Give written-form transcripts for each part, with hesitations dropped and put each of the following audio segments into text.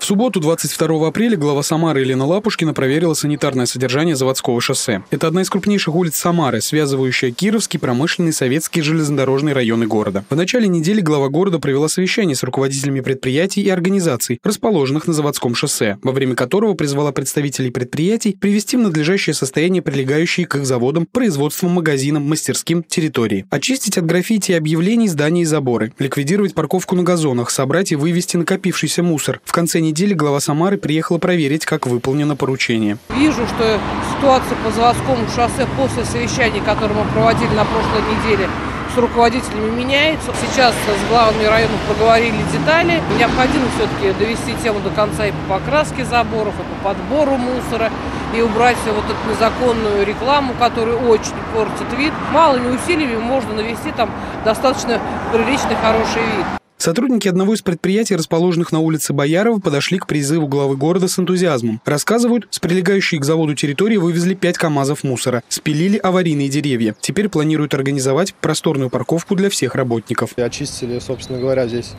субботу, 22 апреля, глава Самары Елена Лапушкина проверила санитарное содержание Заводского шоссе. Это одна из крупнейших улиц Самары, связывающая Кировский, Промышленный, Советский, железнодорожный районы города. В начале недели глава города провела совещание с руководителями предприятий и организаций, расположенных на Заводском шоссе, во время которого призвала представителей предприятий привести в надлежащее состояние прилегающие к их заводам, производствам, магазинам, мастерским территории, очистить от граффити и объявлений здания и заборы, ликвидировать парковку на газонах, собрать и вывести накопившийся мусор. В конце недели глава Самары приехала проверить, как выполнено поручение. Вижу, что ситуация по Заводскому шоссе после совещания, которое мы проводили на прошлой неделе с руководителями, меняется. Сейчас с главами районов поговорили детали. Необходимо все-таки довести тему до конца и по покраске заборов, и по подбору мусора, и убрать вот эту незаконную рекламу, которая очень портит вид. Малыми усилиями можно навести там достаточно приличный, хороший вид. Сотрудники одного из предприятий, расположенных на улице Боярова, подошли к призыву главы города с энтузиазмом. Рассказывают, с прилегающей к заводу территории вывезли 5 КАМАЗов мусора, спилили аварийные деревья. Теперь планируют организовать просторную парковку для всех работников. Очистили, собственно говоря, здесь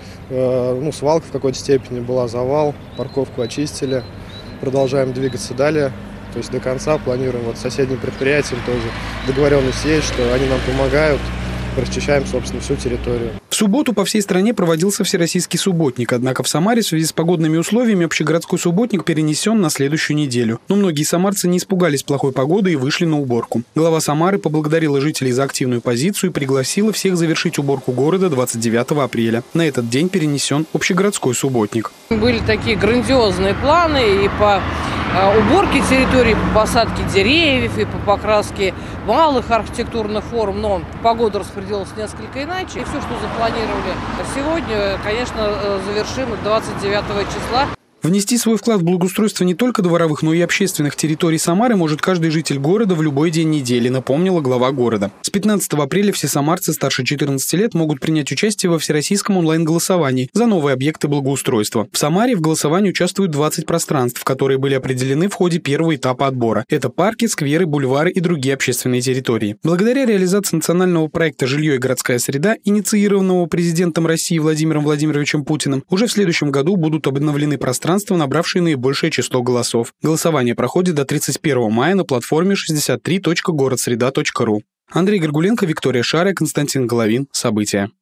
свалка в какой-то степени была, завал, парковку очистили. Продолжаем двигаться далее. То есть до конца планируем с соседним предприятием тоже. Договоренность есть, что они нам помогают. Расчищаем, собственно, всю территорию. В субботу по всей стране проводился всероссийский субботник, однако в Самаре в связи с погодными условиями общегородской субботник перенесен на следующую неделю. Но многие самарцы не испугались плохой погоды и вышли на уборку. Глава Самары поблагодарила жителей за активную позицию и пригласила всех завершить уборку города 29 апреля. На этот день перенесен общегородской субботник. Были такие грандиозные планы и по уборке территории, по посадке деревьев, и по покраске малых архитектурных форм, но погода распределилась несколько иначе. И все, что запланировали сегодня, конечно, завершим 29 числа. Внести свой вклад в благоустройство не только дворовых, но и общественных территорий Самары может каждый житель города в любой день недели, напомнила глава города. С 15 апреля все самарцы старше 14 лет могут принять участие во всероссийском онлайн-голосовании за новые объекты благоустройства. В Самаре в голосовании участвуют 20 пространств, которые были определены в ходе первого этапа отбора. Это парки, скверы, бульвары и другие общественные территории. Благодаря реализации национального проекта «Жилье и городская среда», инициированного президентом России Владимиром Владимировичем Путиным, уже в следующем году будут обновлены пространства, набравшие наибольшее число голосов. Голосование проходит до 31 мая на платформе 63.городсреда.ру. Андрей Горгуленко, Виктория Шарая, Константин Головин. События.